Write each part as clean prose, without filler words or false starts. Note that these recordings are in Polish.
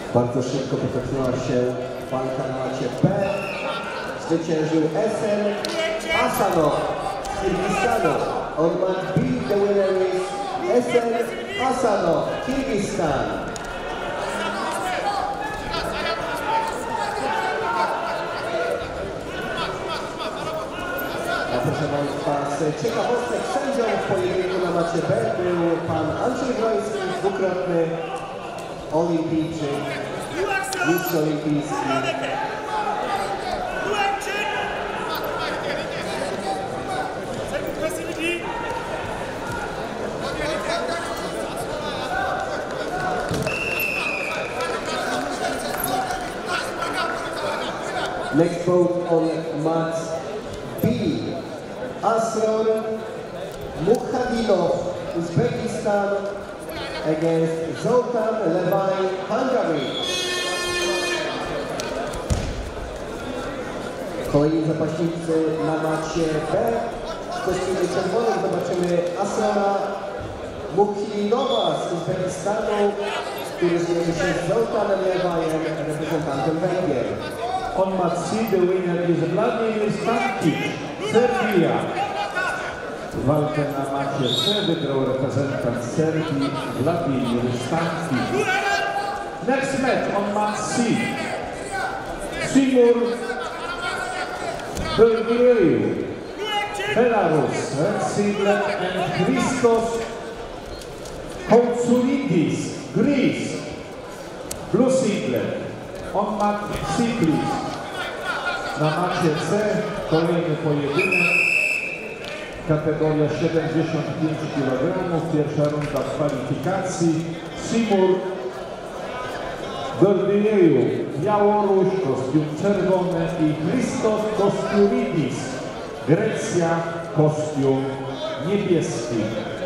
Bardzo szybko potoczyła się walka na macie B. Zwyciężył SN Hasanov z Kirgistanu. On mat B, the winner is SN Hasanov, Kirgistan. A proszę Państwa, z ciekawostek sędzią w pojedynku na macie B był pan Andrzej Groński, dwukrotny olimpijczyk, mistrz olimpijski. Next bout on mat B, Asror Mukhadinov, Uzbekistan against Zoltan Levine, Hungary. Kolejni zapaśnicy na macie B. W kostiumie czerwonym zobaczymy Asrora Mukhadinowa z Uzbekistanu, który zmierzy się z Zoltanem Levine'em, reprezentantem Węgier. On mat C, the winner is Vladimir Stankic, Serbia. Walkę na macie C wygrał reprezentant Serbii Vladimir Stankic. Next match on mat C. Timur Belgirev, Belarus, red singlet, and Christos Koutsoulidis, Greece, blue singlet. On mat C, please. Na macie C kolejny pojedynek. Kategoria 75 kg. Pierwsza runda kwalifikacji. Timur Belgirev, Białoruś, kostium czerwony, i Christos Koutsoulidis, Grecja, kostium niebieski.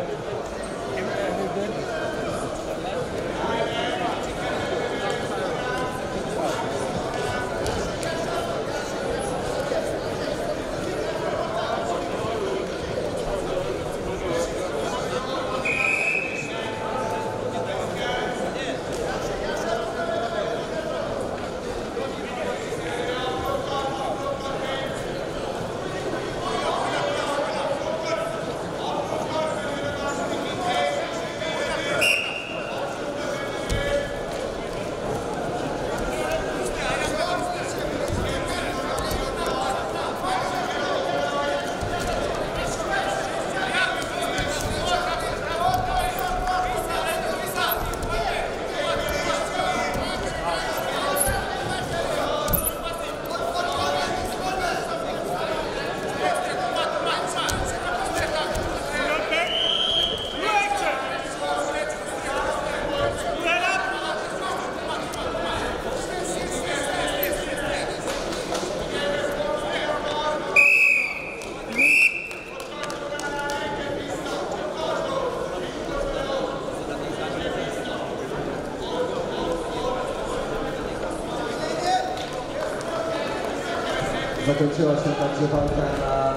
Zakończyła się także walka na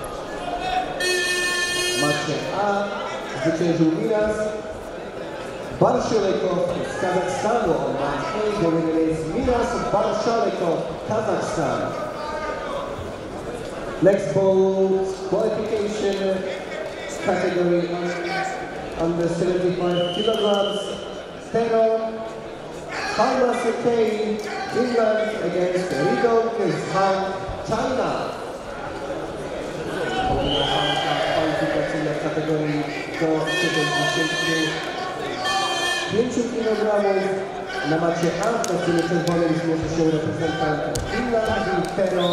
macie A. Zwyciężył Miras Barshalekov z Kazachstanu. On mat A, the winner is Miras Barshalekov, Kazakhstan. Next bout qualification category under 75 kilograms. Tero Halmasakei, England against Ridong Zhang, China. Kwalifikacyjna w kategorii do 75 kg. Na macie A w kostiumie czerwonym zmierzy się reprezentant Finlandii Tero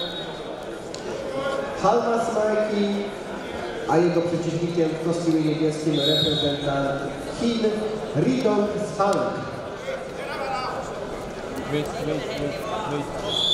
Halmasmäki, a jego przeciwnikiem w kostiumie niebieskim reprezentant Chin Ridong Zhang. Wait.